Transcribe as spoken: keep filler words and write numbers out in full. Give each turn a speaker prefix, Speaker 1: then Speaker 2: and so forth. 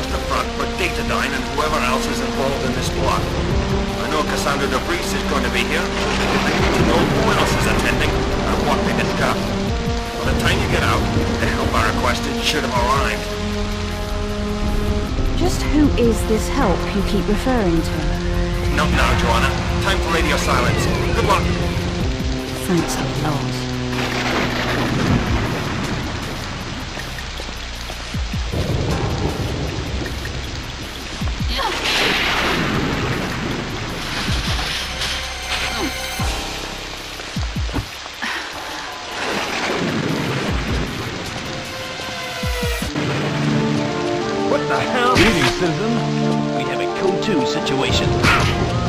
Speaker 1: at the front for Datadyne and whoever else is involved in this plot. I know Cassandra DeVries is going to be here. I need to know who else is attending and what they discuss. By the time you get out, the help I requested should have arrived.
Speaker 2: Just who is this help you keep referring to?
Speaker 1: Not now, Joanna. Time for radio silence. Good luck.
Speaker 2: Thanks a lot.
Speaker 1: What the hell?
Speaker 3: Greetings, citizen. We have a code two situation.